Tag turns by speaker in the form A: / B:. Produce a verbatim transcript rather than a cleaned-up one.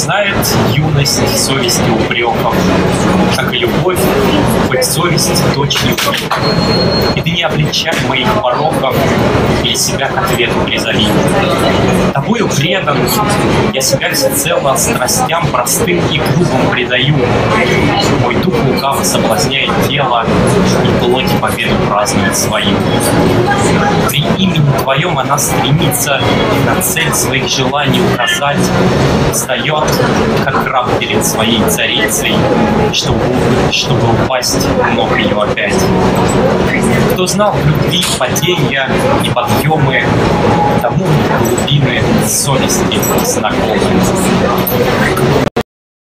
A: знает юность совести упреков, как и любовь, хоть совесть дочь любви. И ты не обличай моих пороков или себя к ответу призови. Тобою предан, я себя всецело страстям простым и грубым предаю. Мой дух лукаво соблазняет тело, и плоть победу празднует свою. При имени Твоем она стремится на цель своих желаний указать, встает, как раб перед своей царицей, чтобы, чтобы упасть в ног ее опять. Кто знал в любви падения и подъемы, тому глубины совести знакомы.